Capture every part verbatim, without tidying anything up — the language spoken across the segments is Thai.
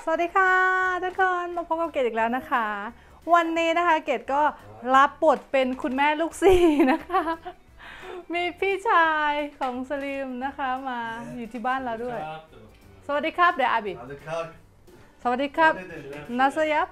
สวัสดีค่ะทุกคนมาพบกับเกดอีกแล้วนะคะวันนี้นะคะเกดก็รับบทเป็นคุณแม่ลูกสี่นะคะมีพี่ชายของสลิมนะคะมาอยู่ที่บ้านเราด้วยสวัสดีครับเดี๋ยวอาบิสวัสดีครับนาซยับ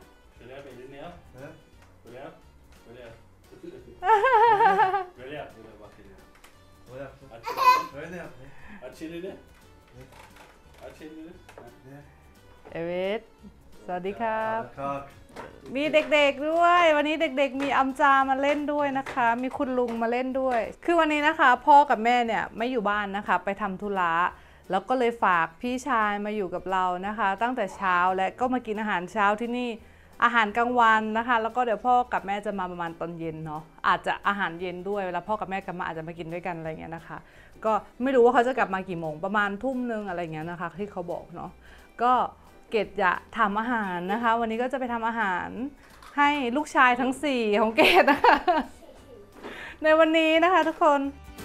เอเวสสวัสดีครับมีเด็กๆด้วยวันนี้เด็กๆมีอัมจามาเล่นด้วยนะคะมีคุณลุงมาเล่นด้วยคือวันนี้นะคะพ่อกับแม่เนี่ยไม่อยู่บ้านนะคะไปทำธุระแล้วก็เลยฝากพี่ชายมาอยู่กับเรานะคะตั้งแต่เช้าและก็มากินอาหารเช้าที่นี่อาหารกลางวันนะคะแล้วก็เดี๋ยวพ่อกับแม่จะมาประมาณตอนเย็นเนาะอาจจะอาหารเย็นด้วยเวลาพ่อกับแม่กลับมาอาจจะมากินด้วยกันอะไรเงี้ยนะคะก็ไม่รู้ว่าเขาจะกลับมากี่โมงประมาณทุ่มนึงอะไรเงี้ยนะคะที่เขาบอกเนาะก็เกดจะทำอาหารนะคะวันนี้ก็จะไปทำอาหารให้ลูกชายทั้งสี่ของเกดนะคะในวันนี้นะคะทุกคน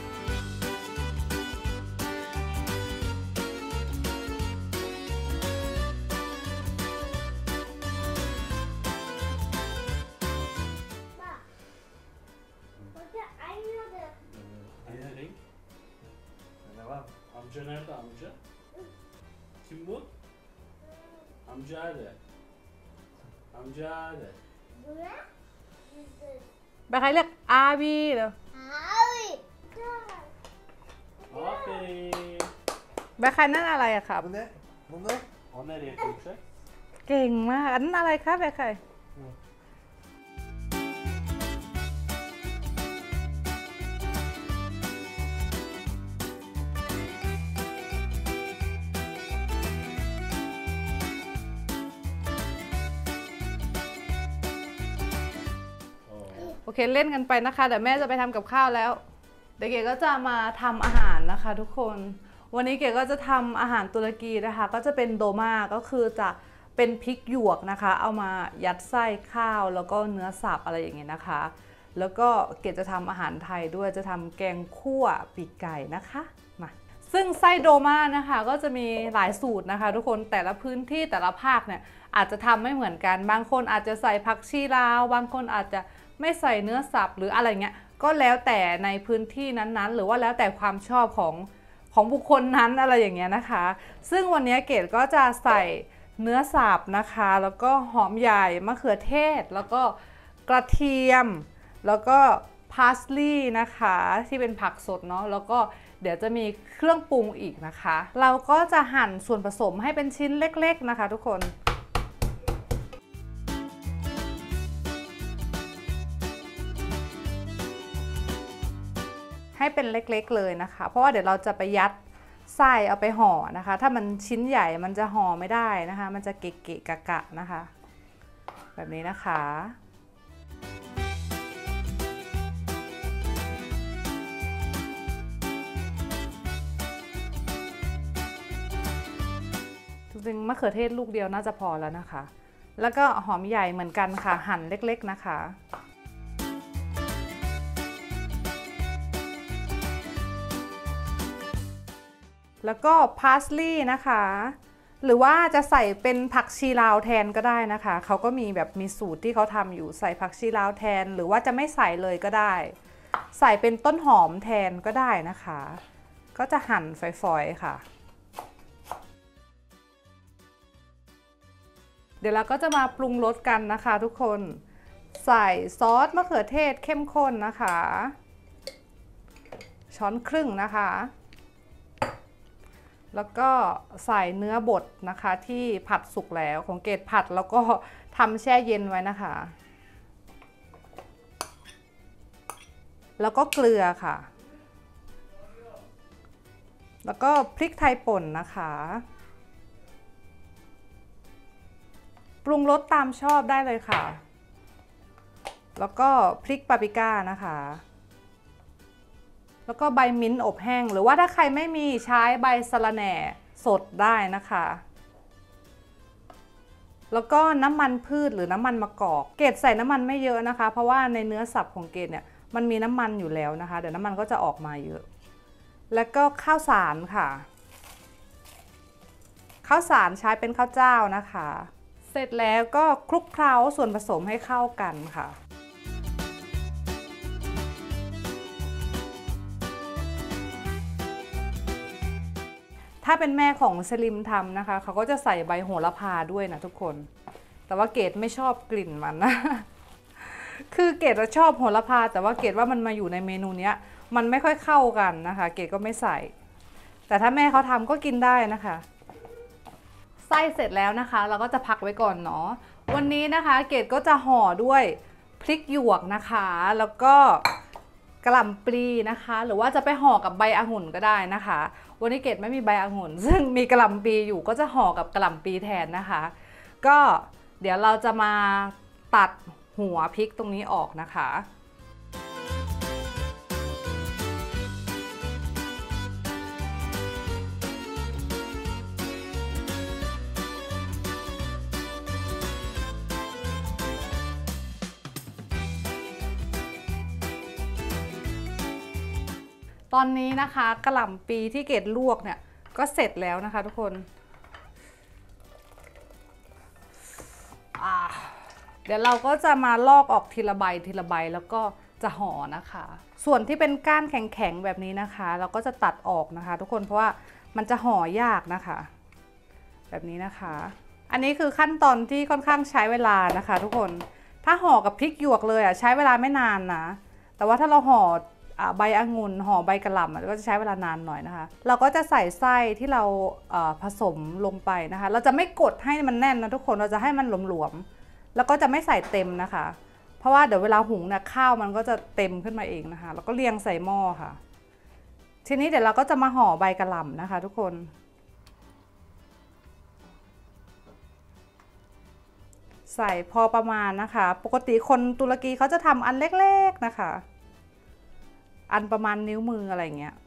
Amca nerede amca? Kim bu? Amca hadi. Amca hadi. ไปใครเรียกอาบีเหรอ Aferin. ไปใครนั่นอะไรอะครับ Bu ne? Bunu? O nereye koyacak? เก่งมากอันนั้นอะไรครับไปใครโอเคเล่นกันไปนะคะเดี๋ยวแม่จะไปทำกับข้าวแล้วเดี๋ยวเก๋ก็จะมาทำอาหารนะคะทุกคนวันนี้เก๋ก็จะทำอาหารตุรกีนะคะก็จะเป็นโดมาก็คือจะเป็นพริกหยวกนะคะเอามายัดไส้ข้าวแล้วก็เนื้อสับอะไรอย่างเงี้ยนะคะแล้วก็เก๋จะทำอาหารไทยด้วยจะทำแกงคั่วปีกไก่นะคะมาซึ่งไส้โดมานะคะก็จะมีหลายสูตรนะคะทุกคนแต่ละพื้นที่แต่ละภาคเนี่ยอาจจะทำไม่เหมือนกันบางคนอาจจะใส่ผักชีลาวบางคนอาจจะไม่ใส่เนื้อสับหรืออะไรเงี้ยก็แล้วแต่ในพื้นที่นั้นๆหรือว่าแล้วแต่ความชอบของของบุคคลนั้นอะไรอย่างเงี้ยนะคะซึ่งวันนี้เกดก็จะใส่เนื้อสับนะคะแล้วก็หอมใหญ่มะเขือเทศแล้วก็กระเทียมแล้วก็พาสลีย์นะคะที่เป็นผักสดเนาะแล้วก็เดี๋ยวจะมีเครื่องปรุงอีกนะคะเราก็จะหั่นส่วนผสมให้เป็นชิ้นเล็กๆนะคะทุกคนให้เป็นเล็กๆเลยนะคะเพราะว่าเดี๋ยวเราจะไปยัดไส้เอาไปห่อนะคะถ้ามันชิ้นใหญ่มันจะห่อไม่ได้นะคะมันจะเกะๆกะๆนะคะแบบนี้นะคะจริงๆมะเขือเทศลูกเดียวน่าจะพอแล้วนะคะแล้วก็หอมใหญ่เหมือนกันค่ะหั่นเล็กๆนะคะแล้วก็พาสลีย์นะคะหรือว่าจะใส่เป็นผักชีลาวแทนก็ได้นะคะเขาก็มีแบบมีสูตรที่เขาทำอยู่ใส่ผักชีลาวแทนหรือว่าจะไม่ใส่เลยก็ได้ใส่เป็นต้นหอมแทนก็ได้นะคะก็จะหั่นฝอยๆค่ะเดี๋ยวเราก็จะมาปรุงรสกันนะคะทุกคนใส่ซอสมะเขือเทศเข้มข้นนะคะช้อนครึ่งนะคะแล้วก็ใส่เนื้อบดนะคะที่ผัดสุกแล้วของเกดผัดแล้วก็ทำแช่เย็นไว้นะคะแล้วก็เกลือค่ะแล้วก็พริกไทยป่นนะคะปรุงรสตามชอบได้เลยค่ะแล้วก็พริกปาปริก้านะคะแล้วก็ใบมิ้นท์อบแห้งหรือว่าถ้าใครไม่มีใช้ใบสะระแหน่สดได้นะคะแล้วก็น้ำมันพืชหรือน้ำมันมะกอกเกดใส่น้ำมันไม่เยอะนะคะเพราะว่าในเนื้อสับของเกดเนี่ยมันมีน้ำมันอยู่แล้วนะคะเดี๋ยวน้ำมันก็จะออกมาเยอะแล้วก็ข้าวสารค่ะขข้าวสารใช้เป็นข้าวเจ้านะคะเสร็จแล้วก็คลุกเคล้าส่วนผสมให้เข้ากันค่ะถ้าเป็นแม่ของสลิมทำนะคะเขาก็จะใส่ใบโหระพาด้วยนะทุกคนแต่ว่าเกดไม่ชอบกลิ่นมันนะ คือเกดชอบโหระพาแต่ว่าเกดว่ามันมาอยู่ในเมนูนี้มันไม่ค่อยเข้ากันนะคะเกดก็ไม่ใส่แต่ถ้าแม่เขาทำก็กินได้นะคะไส้เสร็จแล้วนะคะเราก็จะพักไว้ก่อนเนาะวันนี้นะคะเกดก็จะห่อด้วยพริกหยวกนะคะแล้วก็กะหล่ำปลีนะคะหรือว่าจะไปห่อกับใบองุ่นก็ได้นะคะวันนี้เกดไม่มีใบองุ่นซึ่งมีกะหล่ำปลีอยู่ก็จะห่อกับกะหล่ำปลีแทนนะคะก็เดี๋ยวเราจะมาตัดหัวพริกตรงนี้ออกนะคะตอนนี้นะคะกะหล่ำปีที่เกดลวกเนี่ยก็เสร็จแล้วนะคะทุกคนเดี๋ยวเราก็จะมาลอกออกทีละใบทีละใบแล้วก็จะห่อนะคะส่วนที่เป็นก้านแข็งๆแบบนี้นะคะเราก็จะตัดออกนะคะทุกคนเพราะว่ามันจะห่อยากนะคะแบบนี้นะคะอันนี้คือขั้นตอนที่ค่อนข้างใช้เวลานะคะทุกคนถ้าห่อกับพริกหยวกเลยอ่ะใช้เวลาไม่นานนะแต่ว่าถ้าเราห่อใบองุ่นห่อใบกระหล่ำก็จะใช้เวลานานหน่อยนะคะเราก็จะใส่ไส้ที่เราผสมลงไปนะคะเราจะไม่กดให้มันแน่นนะทุกคนเราจะให้มันหลวมๆแล้วก็จะไม่ใส่เต็มนะคะเพราะว่าเดี๋ยวเวลาหุงเนี่ยข้าวมันก็จะเต็มขึ้นมาเองนะคะแล้วก็เรียงใส่หม้อค่ะทีนี้เดี๋ยวเราก็จะมาห่อใบกระหล่ำนะคะทุกคนใส่พอประมาณนะคะปกติคนตุรกีเขาจะทำอันเล็กๆนะคะอันประมาณนิ้วมืออะไรเงี้ย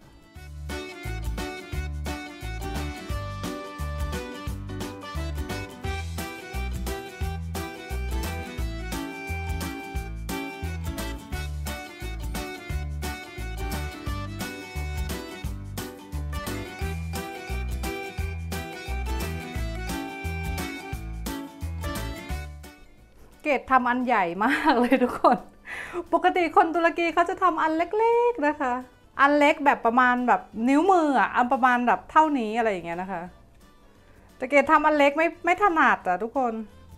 เกดทำอันใหญ่มากเลยทุกคนปกติคนตุรกีเขาจะทำอันเล็กๆนะคะอันเล็กแบบประมาณแบบนิ้วมืออ่ะอันประมาณแบบเท่านี้อะไรอย่างเงี้ยนะคะแต่เกดทำอันเล็กไม่ไม่ถนัดอ่ะทุกคน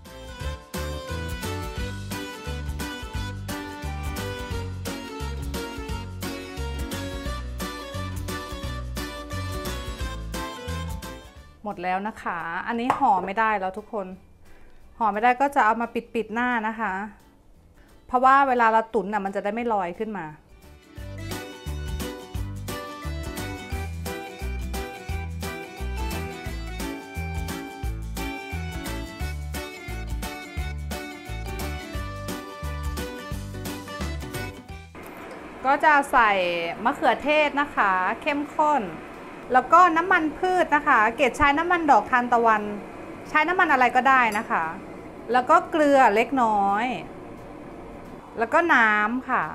หมดแล้วนะคะอันนี้ห่อไม่ได้แล้วทุกคนห่อไม่ได้ก็จะเอามาปิดๆหน้านะคะเพราะว่าเวลาเราตุ๋นน่ะมันจะได้ไม่ลอยขึ้นมาก็จะใส่มะเขือเทศนะคะเข้มข้นแล้วก็น้ำมันพืชนะคะเกดใช้น้ำมันดอกทานตะวันใช้น้ำมันอะไรก็ได้นะคะแล้วก็เกลือเล็กน้อยแล้วก็น้ำค่ะ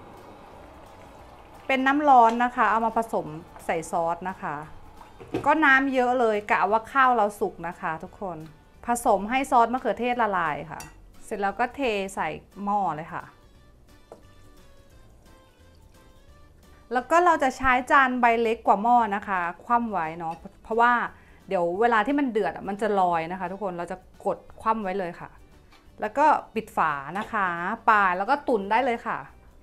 เป็นน้ำร้อนนะคะเอามาผสมใส่ซอสนะคะก็น้ำเยอะเลยกะว่าข้าวเราสุกนะคะทุกคนผสมให้ซอสมะเขือเทศละลายค่ะเสร็จแล้วก็เทใส่หม้อเลยค่ะแล้วก็เราจะใช้จานใบเล็กกว่าหม้อนะคะคว่ำไว้เนาะเพราะว่าเดี๋ยวเวลาที่มันเดือดมันจะลอยนะคะทุกคนเราจะกดคว่ำไว้เลยค่ะแล้วก็ปิดฝานะคะปาแล้วก็ตุ๋นได้เลยค่ะ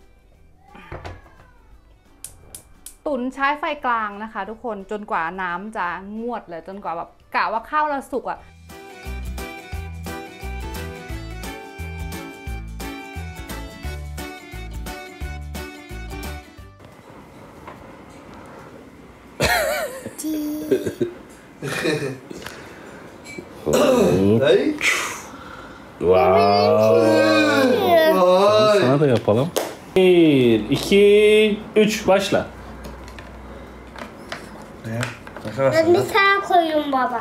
ตุ๋นใช้ไฟกลางนะคะทุกคนจนกว่าน้ำจะงวดเลยจนกว่าแบบกะว่าข้าวเราสุกอ่ะ Hej. Wow. Vay. Sana da yapalım. Bir, iki, üç, başla. Ne? Ne kadar Ben bir sonra? tane koyayım baba.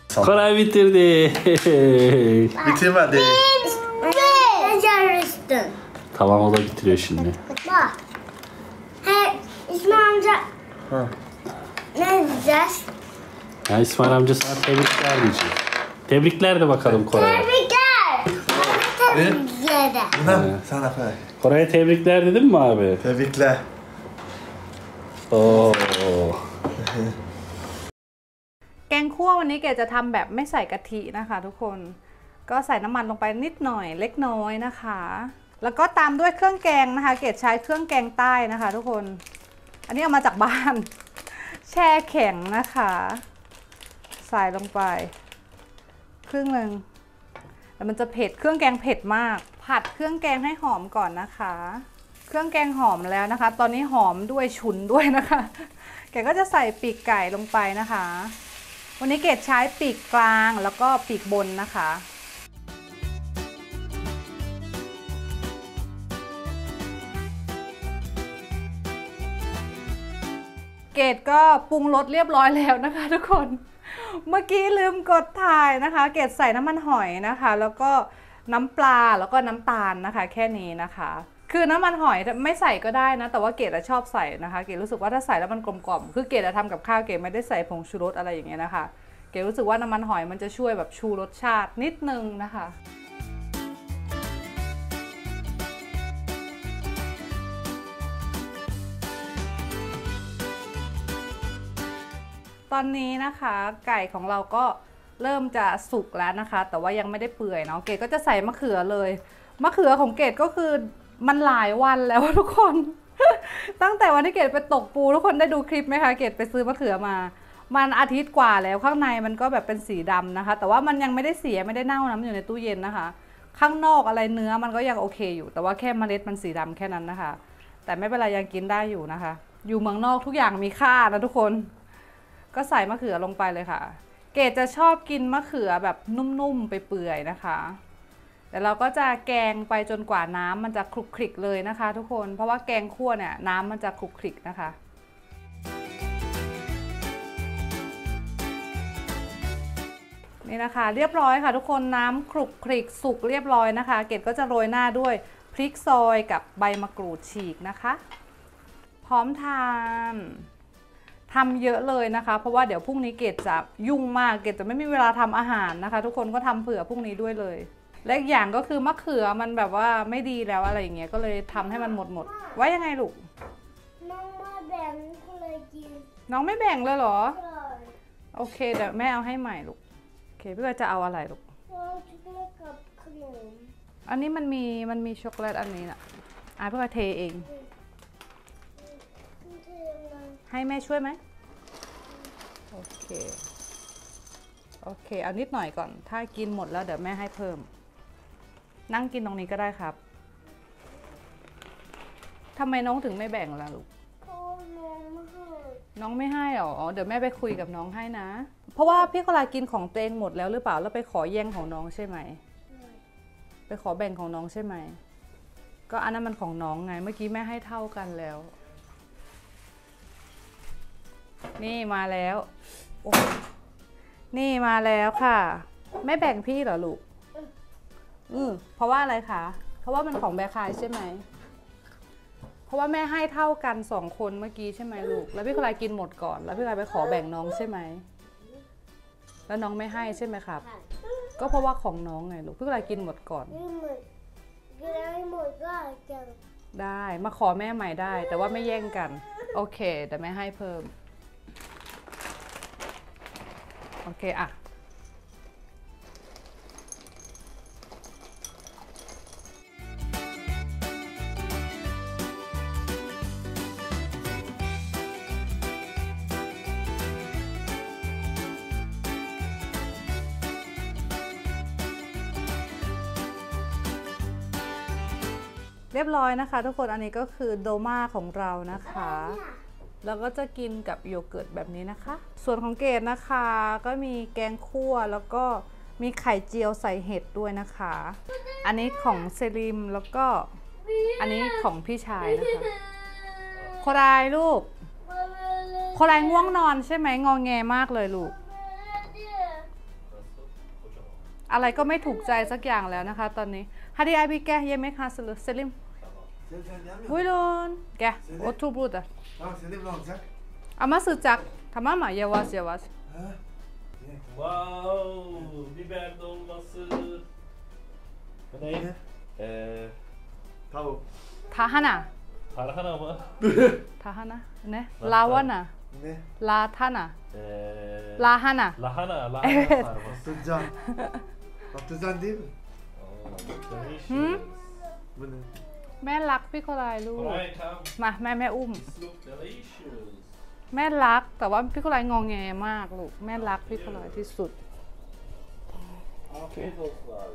Koray bitirdi. Bitirmedi. Ne? Becermiştin. Tamam o da bitiriyor şimdi. Bak. Hey İsmail amca. Ha. Ne diyeceğiz? Ya İsmail amca sana tebrikler diyecek. Tebrikler de bakalım Koray'a. Tebrikler. Tebrikler de. Bu ne? Sana koy. Koray'a tebrikler dedin mi abi? Tebrikler. Oo. แกงคั่ววันนี้เกดจะทำแบบไม่ใส่กะทินะคะทุกคนก็ใส่น้ำมันลงไปนิดหน่อยเล็กน้อยนะคะแล้วก็ตามด้วยเครื่องแกงนะคะเกดใช้เครื่องแกงใต้นะคะทุกคนอันนี้เอามาจากบ้าน แช่แข็งนะคะใส่ลงไปครึ่งหนึ่งแต่มันจะเผ็ดเครื่องแกงเผ็ดมากผัดเครื่องแกงให้หอมก่อนนะคะเครื่องแกงหอมแล้วนะคะตอนนี้หอมด้วยฉุนด้วยนะคะเกดก็จะใส่ปีกไก่ลงไปนะคะวันนี้เกดใช้ปีกกลางแล้วก็ปีกบนนะคะเกดก็ปรุงรสเรียบร้อยแล้วนะคะทุกคนเมื่อกี้ลืมกดถ่ายนะคะเกดใส่น้ำมันหอยนะคะแล้วก็น้ำปลาแล้วก็น้ำตาลนะคะแค่นี้นะคะคือน้ำมันหอยไม่ใส่ก็ได้นะแต่ว่าเกดชอบใส่นะคะเกดรู้สึกว่าถ้าใส่แล้วมันกลมกล่อมคือเกดทำกับข้าวเกดไม่ได้ใส่ผงชูรสอะไรอย่างเงี้ยนะคะเกดรู้สึกว่าน้ำมันหอยมันจะช่วยแบบชูรสชาตินิดนึงนะคะตอนนี้นะคะไก่ของเราก็เริ่มจะสุกแล้วนะคะแต่ว่ายังไม่ได้เปื่อยเนาะเกดก็จะใส่มะเขือเลยมะเขือของเกดก็คือมันหลายวันแล้วทุกคน ตั้งแต่วันที่เกดไปตกปูทุกคนได้ดูคลิปไหมคะเกดไปซื้อมะเขือมามันอาทิตย์กว่าแล้วข้างในมันก็แบบเป็นสีดำนะคะแต่ว่ามันยังไม่ได้เสียไม่ได้เน่านะมันอยู่ในตู้เย็นนะคะข้างนอกอะไรเนื้อมันก็ยังโอเคอยู่แต่ว่าแค่เมล็ดมันสีดำแค่นั้นนะคะแต่ไม่เป็นไรยังกินได้อยู่นะคะอยู่เมืองนอกทุกอย่างมีค่านะทุกคนก็ใส่มะเขือลงไปเลยค่ะเกดจะชอบกินมะเขือแบบนุ่มๆไปเปื่อยนะคะแต่เราก็จะแกงไปจนกว่าน้ำมันจะคลุกคลิกเลยนะคะทุกคนเพราะว่าแกงคั่วเนี่ยน้ำมันจะคลุกคลิกนะคะนี่นะคะเรียบร้อยค่ะทุกคนน้ำคลุกคลิกสุกเรียบร้อยนะคะเกดก็จะโรยหน้าด้วยพริกซอยกับใบมะกรูดฉีกนะคะพร้อมทานทำเยอะเลยนะคะเพราะว่าเดี๋ยวพรุ่งนี้เกดจะยุ่งมากเกดจะไม่มีเวลาทำอาหารนะคะทุกคนก็ทำเผื่อพรุ่งนี้ด้วยเลยและอีกอย่างก็คือมะเขือมันแบบว่าไม่ดีแล้วอะไรอย่างเงี้ยก็เลยทำให้มันหมดหมดไว้ยังไงลูกน้องมาแบ่งก็เลยกินน้องไม่แบ่งเลยเหรอโอเคเดี๋ยวแม่เอาให้ใหม่ลูกโอเคพี่ก็จะเอาอะไรลูกช็อกโกแลตกับขนมอันนี้มันมีมันมีช็อกโกแลตอันนี้น่ะอ่ะพี่ก็เทเองให้แม่ช่วยไหมโอเคโอเคเอานิดหน่อยก่อนถ้ากินหมดแล้วเดี๋ยวแม่ให้เพิ่มนั่งกินตรงนี้ก็ได้ครับทำไมน้องถึงไม่แบ่งล่ะลูกน้องไม่ให้หรอเดี๋ยวแม่ไปคุยกับน้องให้นะเพราะว่าพี่กลากินของตัวเองหมดแล้วหรือเปล่าแล้วไปขอแย่งของน้องใช่ไหมไปขอแบ่งของน้องใช่ไหมก็อันนั้นมันของน้องไงเมื่อกี้แม่ให้เท่ากันแล้วนี่มาแล้วโอ้นี่มาแล้วค่ะไม่แบ่งพี่เหรอลูกอืมเพราะว่าอะไรคะเพราะว่ามันของแบคายใช่ไหมเพราะว่าแม่ให้เท่ากันสองคนเมื่อกี้ใช่ไหมลูกแล้วพี่กลายกินหมดก่อนแล้วพี่กลายไปขอแบ่งน้องใช่ไหมแล้วน้องไม่ให้ใช่ไหมครับก็เพราะว่าของน้องไงลูกพี่กลายกินหมดก่อนได้มาขอแม่ใหม่ได้แต่ว่าไม่แย่งกันโอเคแต่ไม่ให้เพิ่มโอเคอะเรียบร้อยนะคะทุกคนอันนี้ก็คือโดม่าของเรานะคะแล้วก็จะกินกับโยเกิร์ตแบบนี้นะคะส่วนของเกดนะคะก็มีแกงคั่วแล้วก็มีไข่เจียวใส่เห็ดด้วยนะคะอันนี้ของเซริมแล้วก็อันนี้ของพี่ชายนะคะโครายลูกโครายง่วงนอนใช่ไหมงอแงมากเลยลูกอะไรก็ไม่ถูกใจสักอย่างแล้วนะคะตอนนี้ฮาดีไอพี่แกเยไหมคะเซริม Sen kendi yapmıyor musun? Buyurun. Gel. Seni- Otur burada. Tamam seni de alacak. Ama sıcak. Tamam mı? Yavaş yavaş. Ha? Ne? Wow, biber dolması. Bu ne? Ne? Ee, Tavuk. Tahana. tarhana mı? Tahana. Ne? Lahana. Lavana. Ne? Latana. Ee, Lahana. lahana, lahana Evet. sarması. Patlıcan. Patlıcan değil mi? Oh, delicious. Hmm? Bu ne? แม่รักพี่โคลายลูก Right, come. มาแม่แม่อุ้ม This look delicious. แม่รักแต่ว่าพี่โคลายงองแงมากลูกแม่รักพี่โคลายที่สุด Afiyet olsun abi.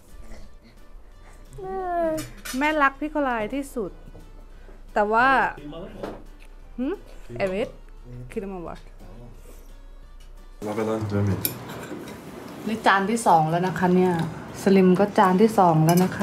แม่รักพี่โคลายที่สุด แต่ว่า Kıymalı mı? หึเอเวสคิดมาว่า Lavadan dönmeyin. นี่จานที่สองแล้วนะคะเนี่ยสลิมก็จานที่สองแล้วนะคะ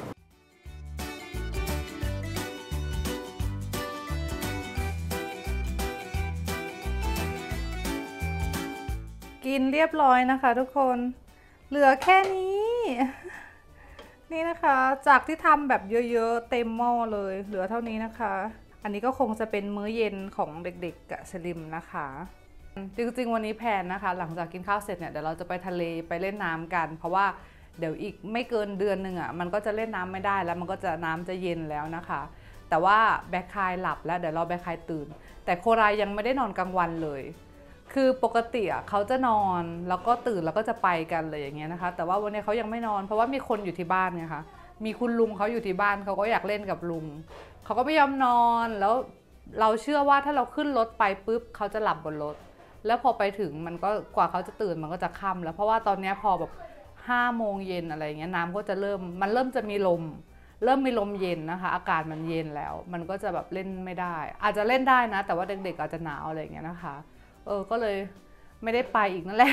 กินเรียบร้อยนะคะทุกคน เหลือแค่นี้ นี่นะคะจากที่ทำแบบเยอะๆเต็มหม้อเลย เหลือเท่านี้นะคะ อันนี้ก็คงจะเป็นมื้อเย็นของเด็กๆกับสลิมนะคะจริงๆวันนี้แผนนะคะ หลังจากกินข้าวเสร็จเนี่ยเดี๋ยวเราจะไปทะเลไปเล่นน้ำกัน เพราะว่าเดี๋ยวอีกไม่เกินเดือนหนึ่งอ่ะมันก็จะเล่นน้ำไม่ได้แล้วมันก็จะน้ำจะเย็นแล้วนะคะ แต่ว่าแบ็คคายหลับแล้วเดี๋ยวรอแบ็คคายตื่น แต่โครายยังไม่ได้นอนกลางวันเลย คือปกติอ่ะเขาจะนอนแล้วก็ตื่นแล้วก็จะไปกันเลยอย่างเงี้ยนะคะ แต่ว่าวันนี้เขายังไม่นอนเพราะว่ามีคนอยู่ที่บ้านไงคะมีคุณลุงเขาอยู่ที่บ้านเขาก็อยากเล่นกับลุงเขาก็ไม่ยอมนอนแล้วเราเชื่อว่าถ้าเราขึ้นรถไปปุ๊บเขาจะหลับบนรถแล้วพอไปถึงมันก็กว่าเขาจะตื่นมันก็จะค่ำแล้วเพราะว่าตอนนี้พอแบบห้าโมงเย็นอะไรเงี้ยน้ำก็จะเริ่มมันเริ่มจะมีลมเริ่มมีลมเย็นนะคะอากาศมันเย็นแล้วมันก็จะแบบเล่นไม่ได้อาจจะเล่นได้นะแต่ว่าเด็กๆอาจจะหนาวอะไรเงี้ยนะคะเออก็เลยไม่ได้ไปอีกนั่นแหละ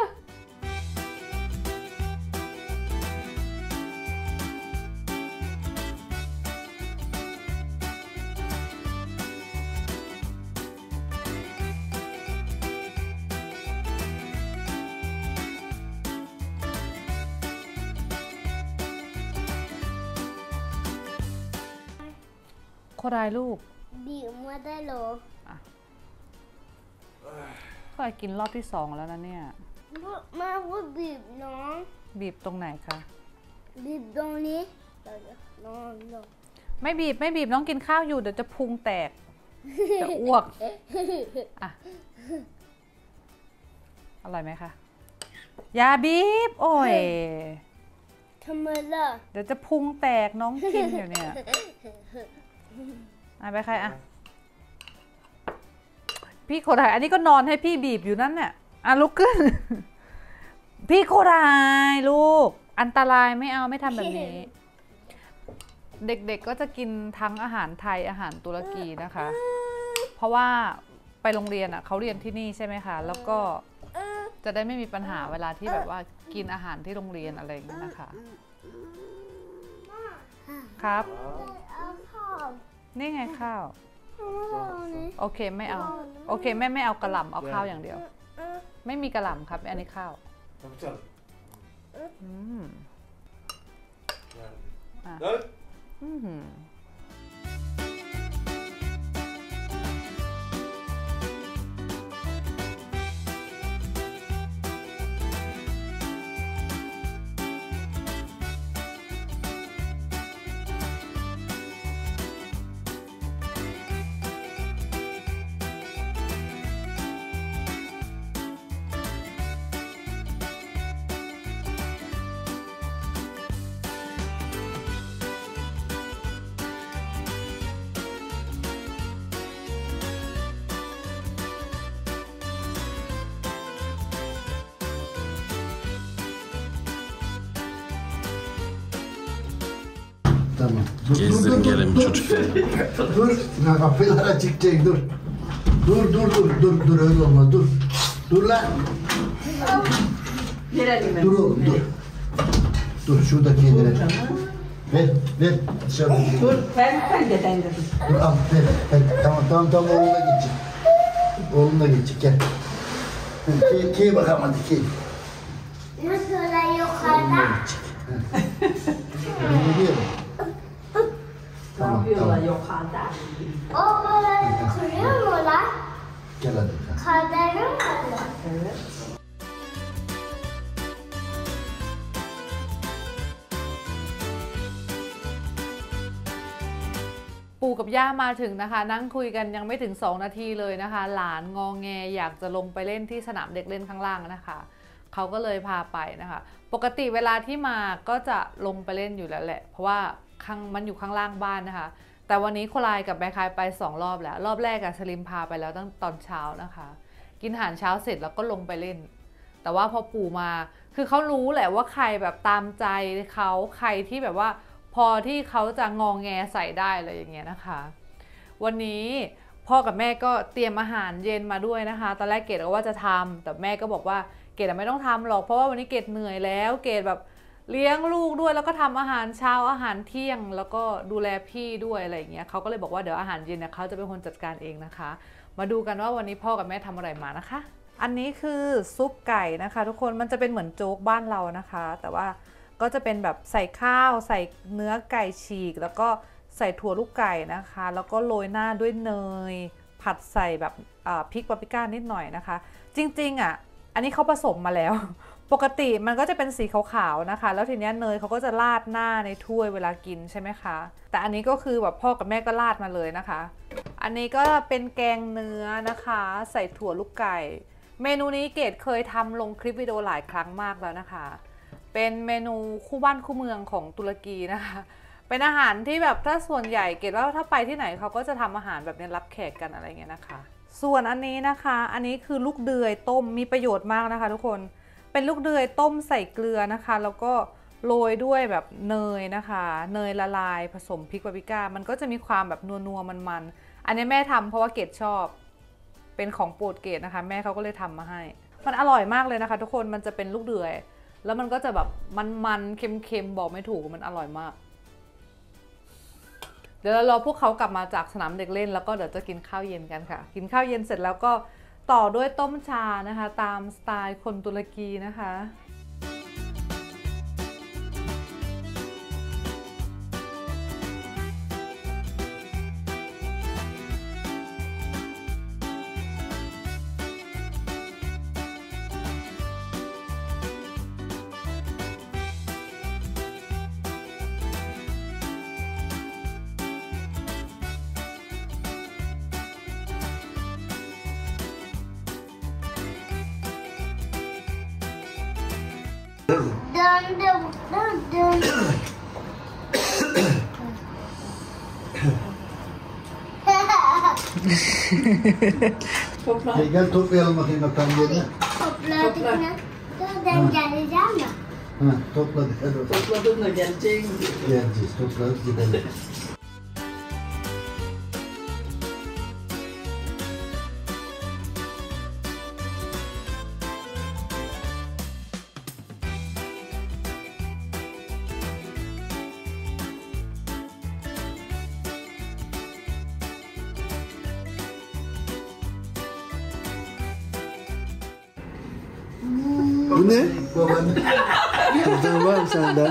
โครายลูกบีบมาได้เหรอโครายกินรอบที่สองแล้วนะเนี่ยมาพูดบีบน้องบีบตรงไหนคะบีบตรงนี้เดี๋ยวน้องน้องไม่บีบไม่บีบน้องกินข้าวอยู่เดี๋ยวจะพุงแตก จะอ้วกอ่ะอร่อยไหมคะอย่าบีบโอ้ยทำไมล่ะเดี๋ยวจะพุงแตกน้องกินอยู่เนี่ยอ่ะไปใครอ่ะพี่โครายอันนี้ก็นอนให้พี่บีบอยู่นั่นเนี่ยอ่ะลุกขึ้น พี่โครายลูกอันตรายไม่เอาไม่ทำแบบนี้ เด็กๆก็จะกินทั้งอาหารไทยอาหารตุรกีนะคะ เพราะว่าไปโรงเรียนอ่ะเขาเรียนที่นี่ใช่ไหมคะแล้วก็จะได้ไม่มีปัญหาเวลาที่แบบว่ากินอาหารที่โรงเรียนอะไรอย่างเงี้ยนะคะครับเอาข้าวนี่ไงข้าวเอานี้โอเคไม่เอาโอเคแม่ไม่เอากระหล่ำเอาข้าวอย่างเดียว ไม่มีกระหล่ำครับอันนี้ข้าว Yapacağım. อืม Yani. Dön. อือหือ Tamam. Dur, Gezdirin dur, dur, gelin dur, çocukları. Dur. Ya kapılara çıkacak dur. Dur dur dur dur dur öyle olmaz dur. Dur lan. Dur oğlum dur. Dur şuradaki yere. Ver ver dışarı. Dur Ben ben de ben de. dur al ver. ver. Tamam tamam tamam oğlunla geçecek. Oğlunla geçecek gel. Key, key bakalım hadi key. Nasıl yukarıda? Oğlunla geçecek. Ben gidiyorum. Tamam. yapıyorlar yukarıda. O böyle kırıyor mu lan? Gel hadi. Kaldırıyor mu? Evet. ปู่กับย่ามาถึงนะคะนั่งคุยกันยังไม่ถึงสองนาทีเลยนะคะหลานงองแงอยากจะลงไปเล่นที่สนามเด็กเล่นข้างล่างนะคะเขาก็เลยพาไปนะคะปกติเวลาที่มาก็จะลงไปเล่นอยู่แล้วแหละเพราะว่าข้างมันอยู่ข้างล่างบ้านนะคะแต่วันนี้โคลายกับแม่คายไปสองรอบแล้วรอบแรกอะสลิมพาไปแล้วตั้งตอนเช้านะคะกินอาหารเช้าเสร็จแล้วก็ลงไปเล่นแต่ว่าพอปู่มาคือเขารู้แหละว่าใครแบบตามใจเขาใครที่แบบว่าพอที่เขาจะงองแงใส่ได้อะไรอย่างเงี้ยนะคะวันนี้พ่อกับแม่ก็เตรียมอาหารเย็นมาด้วยนะคะตอนแรกเกดก็ว่าจะทำแต่แม่ก็บอกว่าเกดไม่ต้องทำหรอกเพราะว่าวันนี้เกดเหนื่อยแล้วเกดแบบเลี้ยงลูกด้วยแล้วก็ทำอาหารเช้าอาหารเที่ยงแล้วก็ดูแลพี่ด้วยอะไรอย่างเงี้ยเขาก็เลยบอกว่าเดี๋ยวอาหารเย็นเนี่ยเขาจะเป็นคนจัดการเองนะคะมาดูกันว่าวันนี้พ่อกับแม่ทำอะไรมานะคะอันนี้คือซุปไก่นะคะทุกคนมันจะเป็นเหมือนโจ๊กบ้านเรานะคะแต่ว่าก็จะเป็นแบบใส่ข้าวใส่เนื้อไก่ฉีกแล้วก็ใส่ถั่วลูกไก่นะคะแล้วก็โรยหน้าด้วยเนยผัดใส่แบบพริกปาปริก้านิดหน่อยนะคะจริงๆอ่ะอันนี้เขาผสมมาแล้วปกติมันก็จะเป็นสีขาวๆนะคะแล้วทีนี้เนยเขาก็จะราดหน้าในถ้วยเวลากินใช่ไหมคะแต่อันนี้ก็คือแบบพ่อกับแม่ก็ราดมาเลยนะคะอันนี้ก็เป็นแกงเนื้อนะคะใส่ถั่วลูกไก่เมนูนี้เกดเคยทำลงคลิปวิดีโอหลายครั้งมากแล้วนะคะเป็นเมนูคู่บ้านคู่เมืองของตุรกีนะคะเป็นอาหารที่แบบถ้าส่วนใหญ่เกดว่าถ้าไปที่ไหนเขาก็จะทำอาหารแบบนี้รับแขกกันอะไรเงี้ยนะคะส่วนอันนี้นะคะอันนี้คือลูกเดือยต้มมีประโยชน์มากนะคะทุกคนเป็นลูกเดือยต้มใส่เกลือนะคะแล้วก็โรยด้วยแบบเนยนะคะเนยละลายผสมพริกปาปริก้ามันก็จะมีความแบบนัวๆมันๆอันนี้แม่ทำเพราะว่าเกดชอบเป็นของโปรดเกดนะคะแม่เขาก็เลยทำมาให้มันอร่อยมากเลยนะคะทุกคนมันจะเป็นลูกเดือยแล้วมันก็จะแบบมันๆเค็มๆบอกไม่ถูกมันอร่อยมากเดี๋ยวเรารอพวกเขากลับมาจากสนามเด็กเล่นแล้วก็เดี๋ยวจะกินข้าวเย็นกันค่ะกินข้าวเย็นเสร็จแล้วก็ต่อด้วยต้มชานะคะตามสไตล์คนตุรกีนะคะ Döndüm, döndüm. Topla. Hey, gel toplayalım bakayım bakalım yerine. Topladık mı? Döndüm geleceğim mi? Ha, topladık hadi bakalım. Topladın da geleceğin diyor. Geleceğiz topladık gidelim. Bu ne? Babaanne. Kızdan var mı sende?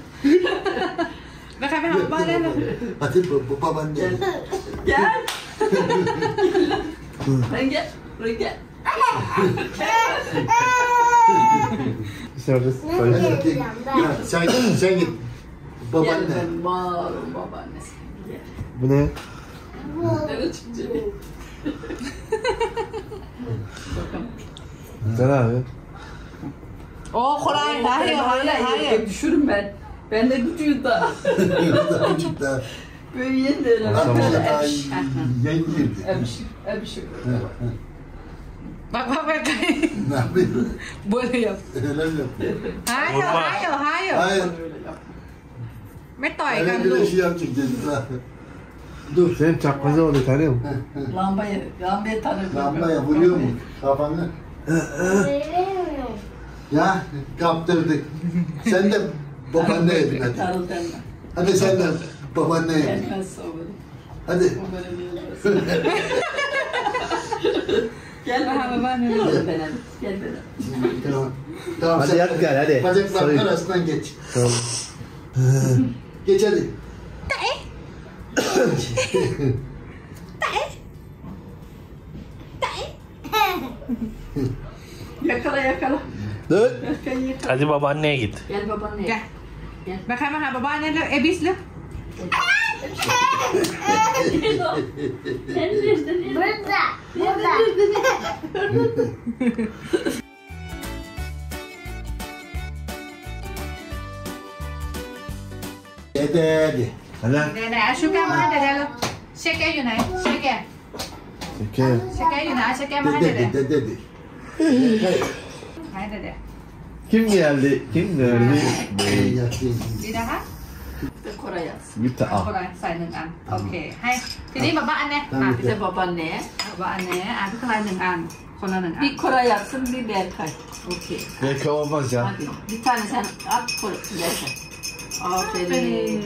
แล้วใครไปหาบ้านได้เลย Hadi bu babaanne. Gel. Sen gel. Buraya gel. Dışarıda Hadi söyle. hadi. Ya, sen git, sen git. Gel Babaanne. ben bağırım babaannesi. Gel. Bu ne? Nereye çıkacak? Bakalım. Güzel abi. โอ้โคลายหาอยู่หาอยู่หาอยู่ Hala düşürüm ben. Ben de küçüğüm daha. Daha küçük daha. Böyle yeni de öyle. Daha Böyle daha öpüş. yeni girdi. Öpüş. Öpüş. บักบักไปไกล Ne yapıyor? บัวเหลี่ยม Öyle mi yapıyor? หาอยู่หาอยู่หาอยู่ Hayır. Böyle yap. ไม่ต่อยกัน Öyle ลู bir ก şey yapacak dedi. Dur. Senin çakmazı oluyor tanıyor musun? Lambayı, lambayı tanıyorum. Lambaya vuruyor mu kafanı? Veremiyorum. Ya kaptırdık. Sen de babaanne yedin hadi. Tanıl denme. Hadi sen de babaanne yedin. Gelmezse o böyle. Hadi. O böyle diyemez. Gel babaanne. Gel ben hadi. Gel ben hadi. Tamam. Tamam Hadi sen yat gel, hadi. Bacakların Sayın. arasından geç. Tamam. Geç hadi. Yakala yakala. Dur. Yakala. Hadi babaanneye git. Gel babaanneye. Gel. Bakayımมาหาbabaanneแล้วEbisแล้ว Burada. Burada. Hadi hadi. Hadi. ไหนๆเอาชูแก้วมาให้เดี๋ยวๆแล้วเช็คแก้วอยู่ไหนเช็คแก้ว Çeker. เช็คแก้วอยู่ไหนเช็คแก้วมาให้ Dedi เดี๋ยว dedi dedi. ๆให้เดี๋ยว Kim geldi? Kim geldi? Yaktı. ๆดีนะคะ Kora yaz. Bir ta เอา al. คนละใส่หนึ่งอันโอเคให้ทีนี้บ้าอันเนี้ยอ่ะ Bir de babaanneye. บ้าอันเนี้ยอ่ะพี่คลายหนึ่งอันคนละหนึ่งอัน Bir Kora yazsın bir Berkay. Okey. Belki olmaz ya. Hadi. Bir tane sen at Kora Berkay. Aferin.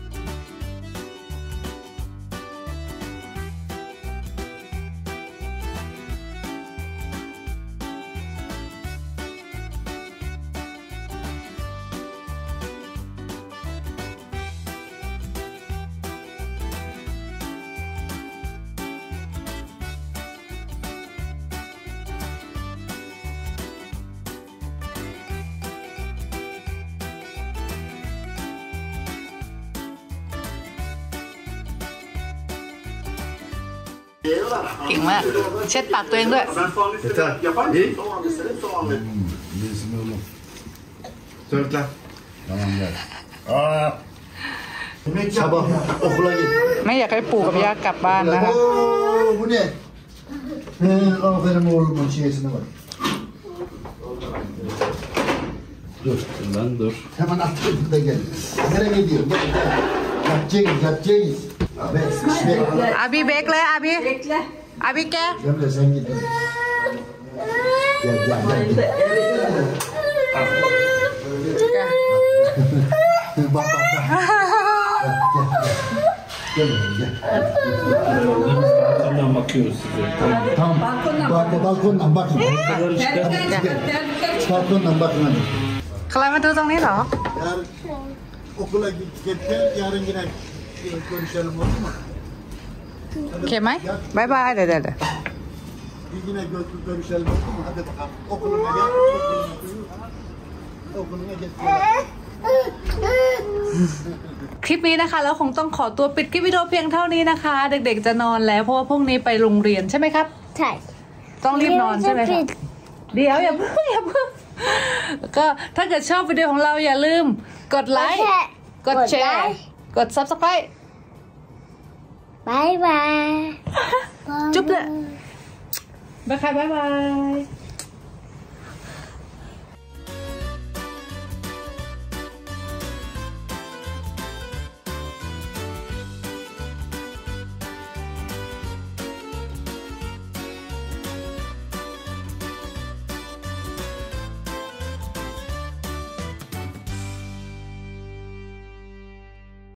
เก่งมากเช็ดปากตัวเองด้วย Yeter. İyi. Yesin oğlum. Dört lan. Tamam gel. Aa. Sabah okula git. ไม่อยากให้ปู่กับย่ากลับบ้านนะคะ Oo, bu ne? He, aferin oğlumun şeysine bak. Dur. Lan dur. Hemen attım da gel. Nereye gidiyorsun? Gel gel. Yatacaksınız, yatacaksınız. Abi, bekle. อาบีเบกเลยอาบี Bekle. อาบีแก Cemre sen git. Gel gel gel. Bak bak bak. Gel gel. Gel. Balkondan bakıyoruz size. Tamam. Bak balkondan bakın. Balkondan bakın hadi. ใครมาดูตรงนี้เหรอ Yarın okula git git gel. Yarın yine görüşelim oldu mu? โอเคไหมบายบายเดี๋ยวเดี๋ยว Bir yine gö- görüşelim oldu mu? Hadi bakalım. Okuluna gel. Okuluna uyu. Okuluna git. คลิปนี้นะคะเราคงต้องขอตัวปิดคลิปวิดีโอเพียงเท่านี้นะคะ เด็กๆจะนอนแล้วเพราะว่าพรุ่งนี้ไปโรงเรียนใช่ไหมครับใช่ต้องรีบนอนใช่ไหมครับเดี๋ยวอย่าเพิ่งอย่าเพิ่งก็ถ้าเกิดชอบวิดีโอของเราอย่าลืมกดไลค์กดแชร์กด ซับสไครบ์บายบายจุ๊บเลยบายค่ะบายบาย